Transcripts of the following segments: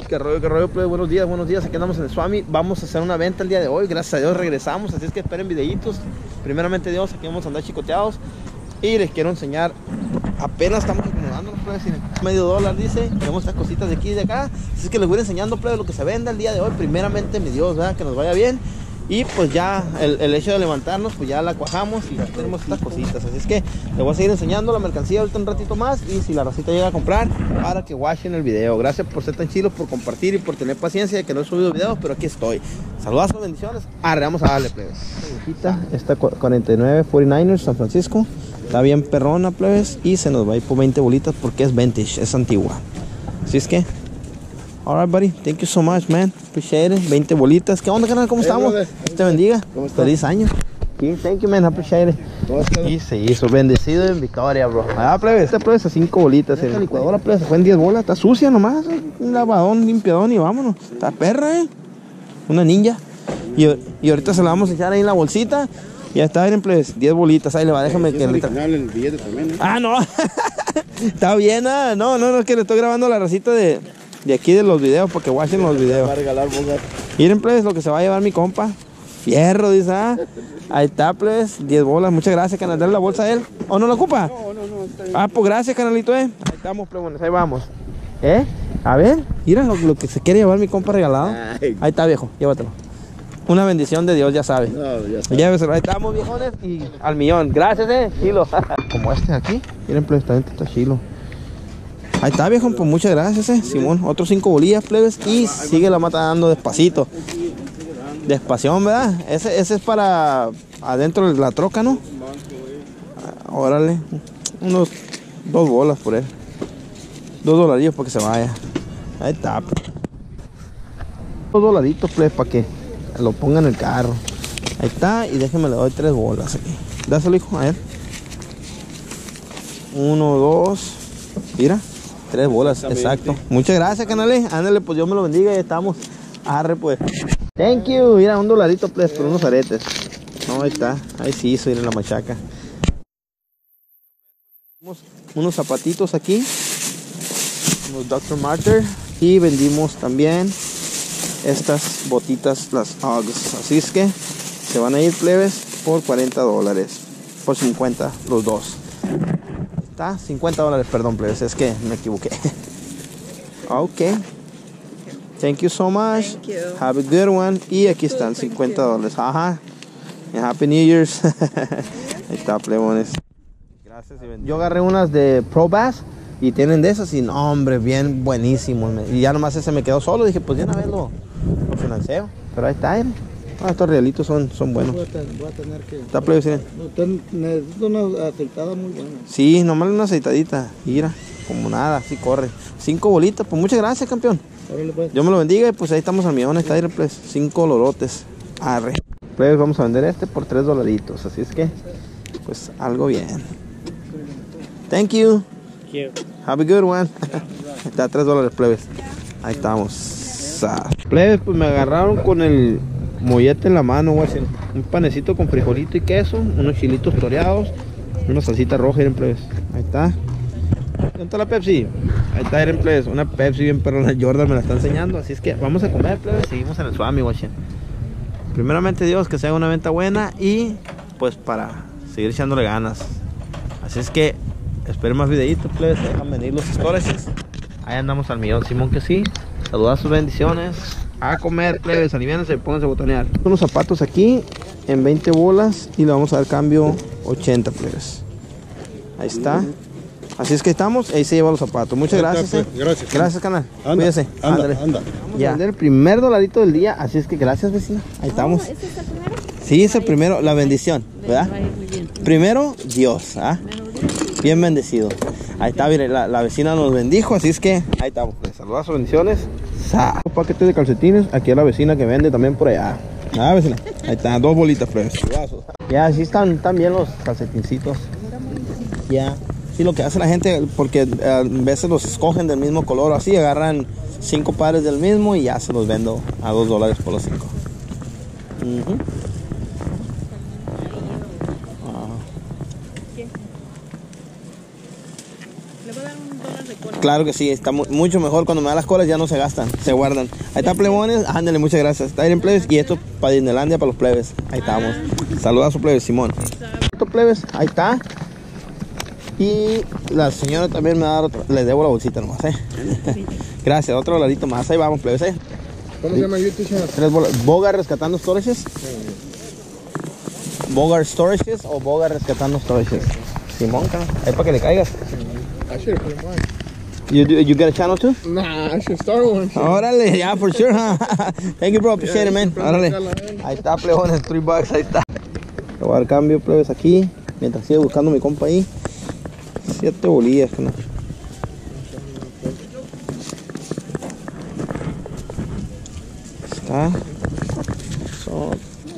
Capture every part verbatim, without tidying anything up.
Qué rollo, qué rollo, plebe. Buenos días, buenos días. Aquí andamos en el Swami. Vamos a hacer una venta el día de hoy. Gracias a Dios regresamos. Así es que esperen videitos. Primeramente Dios, aquí vamos a andar chicoteados. Y les quiero enseñar. Apenas estamos acomodándonos, plebe. Medio dólar, dice. Tenemos estas cositas de aquí y de acá. Así es que les voy a ir enseñando, plebe, lo que se venda el día de hoy. Primeramente, mi Dios, ¿verdad? Que nos vaya bien. Y pues ya el, el hecho de levantarnos, pues ya la cuajamos y ya tenemos estas cositas. Así es que les voy a seguir enseñando la mercancía ahorita un ratito más. Y si la racita llega a comprar, para que watchen el video. Gracias por ser tan chilos, por compartir y por tener paciencia de que no he subido videos, pero aquí estoy. Saludazos, bendiciones. Arre, vamos a darle, plebes. Esta cuarenta y nueve cuarenta y nueve ers San Francisco. Está bien perrona, plebes. Y se nos va a ir por veinte bolitas porque es vintage, es antigua. Así es que... Alright, buddy. Thank you so much, man. Appreciate it. veinte bolitas. ¿Qué onda, canal? ¿Cómo hey, estamos? Brother. Te bendiga. ¿Cómo estás? Feliz año. Sí, thank you, man. Appreciate it. Y se hizo. Bendecido en Victoria, bro. Ah, plebes. Esta plebes a cinco bolitas. La licuadora, plebes, se fue en diez bolas. Está sucia nomás. Un lavadón, limpiadón y vámonos. Está perra, eh. Una ninja. Y, y ahorita se la vamos a echar ahí en la bolsita. Ya está, miren, plebes. diez bolitas. Ahí le va, déjame que... el billete también, ¿eh? Ah, no. Está bien, ah. No, no, no, es que le estoy grabando la racita de... De aquí de los videos, porque watchen los videos. Miren, plebes, lo que se va a llevar mi compa. Fierro, dice, ah. Ahí está, plebes, diez bolas. Muchas gracias, canal. Dale la bolsa a él. ¿O no la ocupa? No, no, no. Está bien. Ah, pues gracias, canalito, eh. Ahí estamos, plebones, ahí vamos. ¿Eh? A ver, mira lo, lo que se quiere llevar mi compa regalado. Ay. Ahí está, viejo, llévatelo. Una bendición de Dios, ya sabe. No, ya sabe. Lléveselo, ahí estamos, viejones, y al millón. Gracias, eh, chilo. Como este de aquí. Miren, plebes, también está chilo. Ahí está, viejo, pues muchas gracias, eh, Simón. Otros cinco bolillas, plebes. Y sigue la mata dando despacito. Despación, ¿verdad? Ese, ese es para adentro de la troca, ¿no? Órale. Unos dos bolas por él. Dos dolarillos para que se vaya. Ahí está. Dos dolaritos, plebes, para que lo ponga en el carro. Ahí está. Y déjenme le doy tres bolas aquí. Dáselo, hijo, a él. Uno, dos. Mira. Tres bolas, exacto. Muchas gracias, canales. Ándale, pues Dios me lo bendiga y estamos. Arre, pues. Thank you. Mira, un dolarito, pues, por unos aretes. No, ahí está. Ahí sí hizo ir en la machaca. Unos zapatitos aquí. Unos doctor Martens. Y vendimos también estas botitas, las Uggs. Así es que se van a ir, plebes, por cuarenta dólares. Por cincuenta los dos. cincuenta dólares, perdón, plebes, es que me equivoqué. Ok. Thank you so much. Thank you. Have a good one. Y aquí están, cincuenta dólares. Ajá. And Happy New Year's. Ahí está, plebones. Gracias. Yo agarré unas de Pro Bass y tienen de esas y no, hombre, bien buenísimos. Y ya nomás ese me quedó solo. Dije, pues ya una vez lo, lo financeo. Pero ahí está, ¿eh? Ah, estos realitos son, son buenos. Voy a, ten, voy a tener que... Está, plebes, ¿sí? Necesito una aceitada muy buena. Sí, nomás una aceitadita. Mira, como nada, así corre. Cinco bolitas, pues muchas gracias, campeón. Órale, pues. Dios me lo bendiga y pues ahí estamos al millón. Está ahí, pues, cinco lorotes. Arre. Pues vamos a vender este por tres dolaritos. Así es que, pues algo bien. Thank you. Thank you. Have a good one. Está tres dólares, plebes. Ahí estamos. Plebes, pues me agarraron con el mollete en la mano, güey. Un panecito con frijolito y queso, unos chilitos toreados, una salsita roja, miren, plebes. Ahí está. ¿Dónde está la Pepsi? Ahí está, miren, plebes. Una Pepsi bien perrona. Jordan me la está enseñando. Así es que vamos a comer, plebes. Seguimos en el Swami, güey. Primeramente Dios, que sea una venta buena y pues para seguir echándole ganas. Así es que esperen más videitos, plebes. Dejan venir los storages. Ahí andamos al millón, Simón, que sí. Saludazos, bendiciones. A comer, plebes, aliviánense, pónganse a botanear. Unos zapatos aquí en veinte bolas y le vamos a dar cambio ochenta, plebes. Ahí está. Así es que estamos, ahí se lleva los zapatos. Muchas gracias. Eh. Gracias. Gracias, canal. Anda, Cuídese. Anda, Ándale. anda. Vamos ya. A vender el primer dolarito del día, así es que gracias, vecina. Ahí estamos. ¿Ese es el primero? Sí, es el primero, la bendición, ¿verdad? Muy bien. Primero, Dios, ¿ah? Bien bendecido. Ahí está, mire, la, la vecina nos bendijo, así es que ahí estamos. Pues, saludos, bendiciones. Sa Un paquete de calcetines, aquí a la vecina que vende también por allá. Ah, vecina. Ahí están, dos bolitas, pues. Ya, así están, están bien los calcetincitos. Ya. Sí, lo que hace la gente, porque a veces los escogen del mismo color, así agarran cinco pares del mismo y ya se los vendo a dos dólares por los cinco. Uh-huh. ¿Qué? Le voy a dar un dólar de cola. Claro que sí, está mu mucho mejor cuando me da las colas, ya no se gastan, se guardan. Ahí está, plebones, ándale, muchas gracias. Está en plebes y esto para Disneylandia, para los plebes. Ahí estamos. Saluda a su plebes, Simón. Esto, plebes, ahí está. Y la señora también me va a dar otro. Les debo la bolsita nomás, eh. Gracias, otro dolarito más. Ahí vamos, plebes, eh. ¿Cómo se llama YouTube channel? Tres bolas. Bogar rescatando storages. Bogar storages o Bogar rescatando storages. Simón, cara. Ahí para que le caigas. I should have put in mine. You, do, you get a channel too? Nah, I should start one. Órale, yeah, for sure, huh? Thank you, bro. Appreciate it, man. Órale. Ahí está, plebones, three bucks, ahí está. Le voy a dar cambio, plebes, aquí. Mientras sigue buscando mi compa ahí. Siete bolillas, ¿no? Está. Son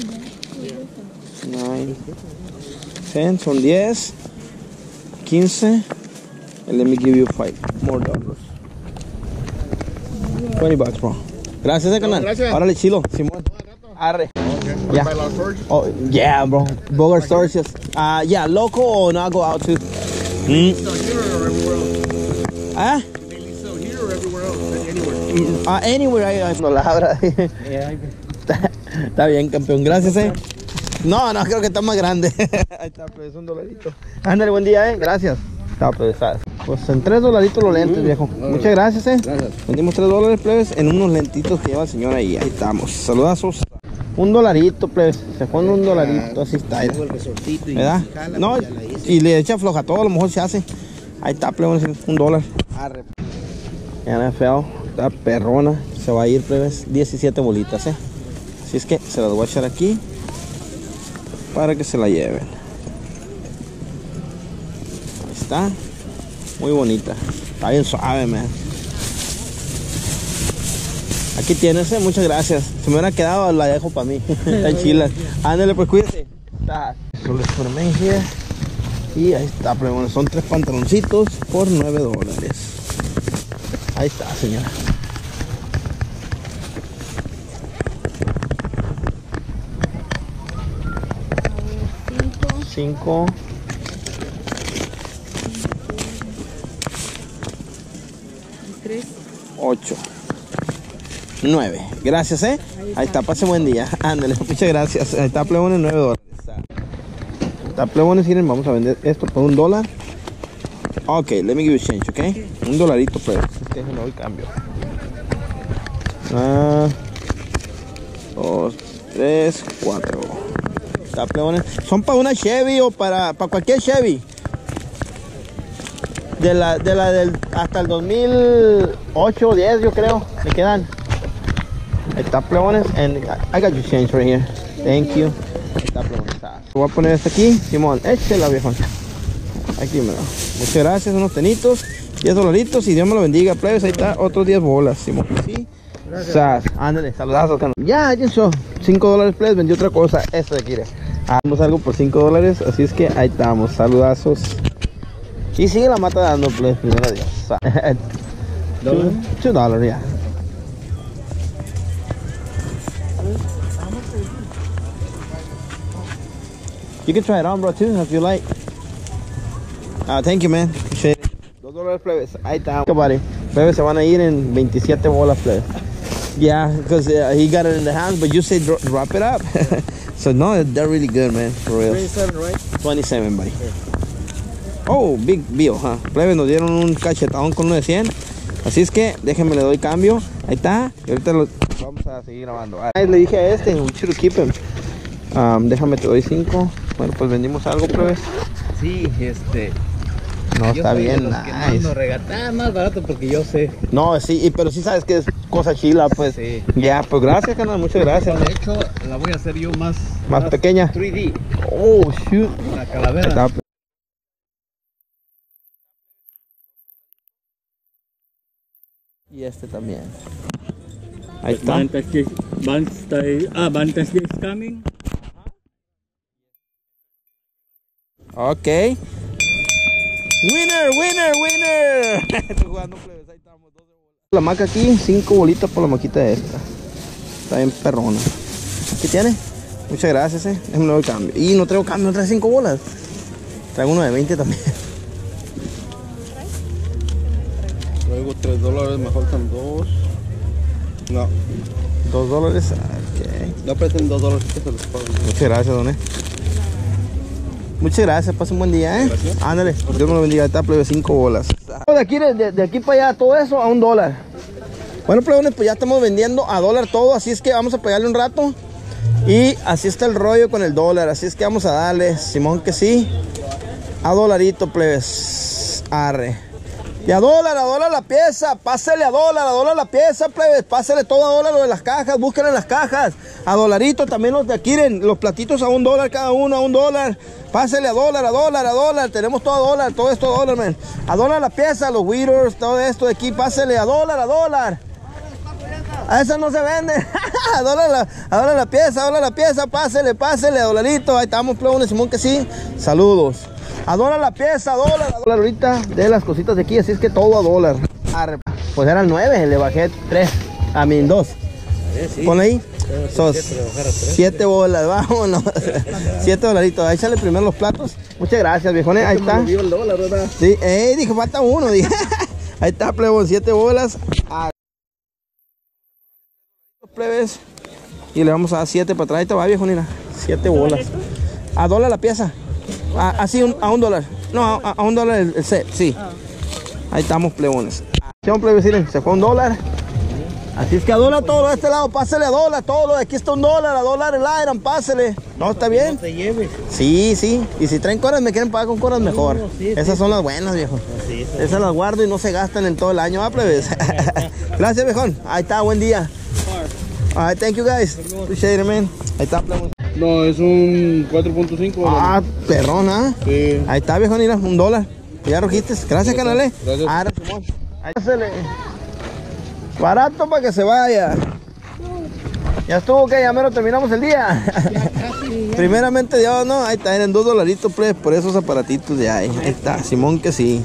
nine, ten, son diez, quince. And let me give you five more dollars. twenty bucks, bro. Gracias, eh, canal. Gracias. Órale, chilo, Simón. Arre. Okay. Yeah. By Lost Storage? Oh, yeah, bro. Bogar storages. Uh, yeah, local or not go out to? Mm. So here or everywhere else? Ah? Mainly so here or everywhere else? Anywhere. Uh, anywhere, I, I, no la abra. Yeah, Está, está bien, campeón. Gracias, eh. No, no, creo que está más grande. Ahí está, pues, un dolarito. Ándale, buen día, eh. Gracias. Está, pues, ¿sabes? Pues en tres dolaritos los lentes, viejo. Muchas gracias, eh. Gracias. Vendimos tres dólares, plebes, en unos lentitos que lleva el señor ahí. Ahí estamos. Saludazos. Un dolarito, plebes. Se pone un dolarito, así está. ¿Verdad? No, y le echa floja todo, a lo mejor se hace. Ahí está, plebes, un dólar. Arre. N F L, está perrona. Se va a ir, plebes, diecisiete bolitas, eh. Así es que se las voy a echar aquí para que se la lleven. Ahí está. Muy bonita. Está bien suave, man. Aquí tienes, eh. Muchas gracias. Si me hubiera quedado, la dejo para mí. Está chila. Ándale, pues cuídate. Está. Y ahí está, pero bueno, son tres pantaloncitos por nueve dólares. Ahí está, señora. Cinco. ocho, nueve. Gracias, eh. Ahí está, pase buen día. Ándale, muchas gracias. Ahí está, plebones, nueve dólares. Está, plebones, miren, vamos a vender esto por un dólar. Ok, let me give you change, ok. Un dolarito, pues. Es que no doy cambio. Ah, dos, tres, cuatro. Está, plebones. Son para una Chevy o para, para cualquier Chevy. De la, de la del hasta el dos mil ocho o diez, yo creo, me quedan. Ahí está, plebones. And I got your change right here. Thank you. Ahí está, plebones. Voy a poner esto aquí. Simón, échela, viejón. Aquí, mira. Muchas gracias, unos tenitos. diez dolaritos y Dios me lo bendiga, plebes. Ahí está, otros diez bolas, Simón. Sí. Gracias. Ándale, saludazos, canal. Ya, ya eso. cinco dólares, plebes. Vendí otra cosa. Esto de aquí, hagamos algo por cinco dólares. Así es que ahí estamos. Saludazos. Y sigue la mata dando, pues, primero Dios. two dollars, yeah. You can try it on, bro, too, if you like. Uh, thank you, man. Appreciate it. Dos dólares, plebes. Ahí está. Buddy. Plebes se van a ir en veintisiete bolas, plebes. Yeah, because uh, he got it in the hands, but you say dro drop it up. So, no, they're really good, man, for real. twenty-seven, right? twenty-seven, buddy. Oh, big bill, huh? Plebes, nos dieron un cachetadón con uno de cien. Así es que déjenme, le doy cambio. Ahí está. Y ahorita lo vamos a seguir grabando. Ah, le dije a este, we should keep him. Um, déjame, te doy cinco. Bueno, pues vendimos algo, plebes. Sí, este. No, yo está soy de bien, los que no nice. ando regata- ah, más barato porque yo sé. No, sí, y- pero sí sabes que es cosa chila, pues. Sí. Ya, pues gracias, canal, muchas gracias. De hecho, la voy a hacer yo más. Más pequeña. tres D. Oh, shoot. La Ahí calavera. está. Y este también. Ahí está. Fantastic, Fantastic, ah, Fantastic is coming. Ok. Winner, winner, winner. Estoy jugando, plebes, ahí estamos. doce bolas. La maca aquí, cinco bolitas por la maquita de esta. Está bien perrona. ¿Qué tiene? Muchas gracias, eh. Déjame le doy cambio. Y no traigo cambio, no trae cinco bolas. Traigo uno de veinte también. Traigo tres dólares, me faltan dos. No, Dos dólares. Ok. no presten dos dólares que se los pago. Muchas gracias, don. Muchas gracias, pasa un buen día, ¿eh? Gracias. Ándale, Dios me lo bendiga, está plebe, cinco bolas. De aquí, de, de aquí para allá, todo eso a un dólar. Bueno, plebones, pues ya estamos vendiendo a dólar todo, así es que vamos a pegarle un rato. Y así está el rollo con el dólar, así es que vamos a darle, Simón que sí. A dolarito, plebes. Arre. Y a dólar, a dólar la pieza, pásele a dólar, a dólar la pieza, plebes, pásele todo a dólar lo de las cajas, búsquenle las cajas, a dolarito también los de aquí, los platitos a un dólar cada uno, a un dólar, pásele a dólar, a dólar, a dólar, tenemos todo a dólar, todo esto a dólar, man. A dólar la pieza, los Weeders, todo esto de aquí, pásele a dólar, a dólar. A esa no se vende, a dólar la, a dólar la pieza, a dólar la pieza, pásele, pásele, a dolarito, ahí estamos, plebones, Simón que sí, saludos. A dólar la pieza, a dólar, a dólar ahorita de las cositas de aquí, así es que todo a dólar. Arre, pues eran nueve, le bajé tres, a mí dos. Sí. Pon ahí. Son siete bolas, vámonos. Siete dolaritos. Ahí sale primero los platos. Muchas gracias, viejones. Ahí está. El dólar, ¿verdad? Sí, eh, dijo, falta uno. Dije. Ahí está, plebón, siete bolas. A los plebes. Y le vamos a dar siete para atrás. Ahí te va, viejonina. Siete bolas. A dólar la pieza. A, así un, a un dólar. No, a, a un dólar el, el set, sí. Ahí estamos, plebones. Plebes, se fue un dólar. Así es que a dólar todo lo de este lado, pásele a dólar, todo lo de aquí está un dólar, a dólar el Iron, pásele. No, está bien. No te lleves. Sí, sí. Y si traen coras, me quieren pagar con coras mejor. No, sí, Esas sí, son las buenas, viejo. Sí, sí. Esas las guardo y no se gastan en todo el año, ¿va, plebes? Gracias, viejón. Ahí está, buen día. All right, thank you guys. Appreciate it, man. Ahí está, plebes. No, es un cuatro punto cinco. Ah, perrona. Sí. Ahí está, viejo, mira, un dólar. Ya rojiste. Gracias, canale. Gracias. Ahora, Simón. Ahí pásele. Barato para que se vaya. Ya estuvo, que ya mero terminamos el día. Primeramente Dios, no, ahí está, en dos dolaritos, plebes, por esos aparatitos de ahí. Ahí está, Simón que sí.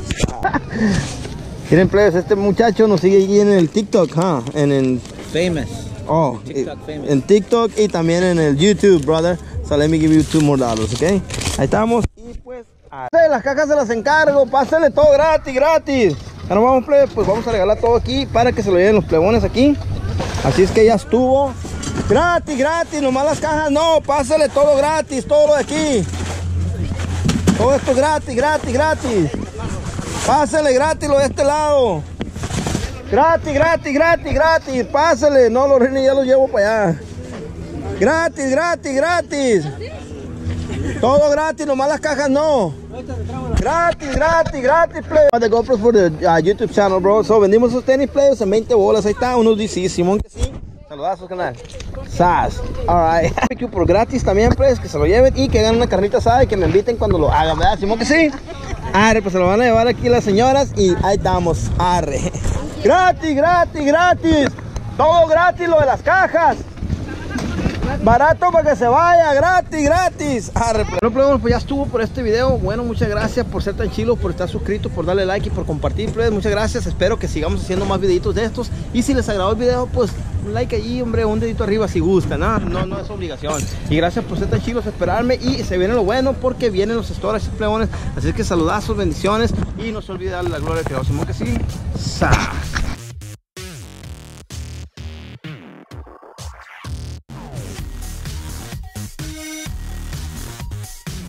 Miren, plebes, este muchacho nos sigue aquí en el TikTok, huh? En el Famous. Oh, TikTok famous. en TikTok y también en el YouTube, brother. So let me give you two more dollars, ¿ok? Ahí estamos. Y pues, las cajas se las encargo. Pásenle todo gratis, gratis. Ya nos vamos, plebes, pues vamos a regalar todo aquí para que se lo lleven los plebones aquí. Así es que ya estuvo. Gratis, gratis, nomás las cajas no. Pásenle todo gratis, todo lo de aquí. Todo esto gratis, gratis, gratis. Pásenle gratis lo de este lado. Gratis, gratis, gratis, gratis. Pásale. No, los rines ya los llevo para allá. Gratis, gratis, gratis. Todo gratis, nomás las cajas no. Gratis, gratis, gratis, play. The GoPros for the uh, YouTube channel, bro. So, vendimos esos tenis, players, en veinte bolas. Ahí está, unos D C, Simón que sí. Saludazos, canal. Sas. Alright. Por gratis también, players, que se lo lleven y que hagan una carnita asada y que me inviten cuando lo hagan, ¿verdad, Simón que sí? Arre, pues se lo van a llevar aquí las señoras y ahí estamos. Arre. Gratis, gratis, gratis. Todo gratis, lo de las cajas. Barato para que se vaya, gratis, gratis. Arre, bueno, pues ya estuvo por este video. Bueno, muchas gracias por ser tan chilos, por estar suscritos, por darle like y por compartir, pues. Muchas gracias, espero que sigamos haciendo más videitos de estos. Y si les agradó el video, pues un like allí, hombre, un dedito arriba si gustan, ¿no? No, no es obligación. Y gracias por ser tan chilos, esperarme. Y se viene lo bueno porque vienen los storage, plebones. Así que saludazos, bendiciones. Y no se olviden darle la gloria al Creador. Simón que sí. Sa.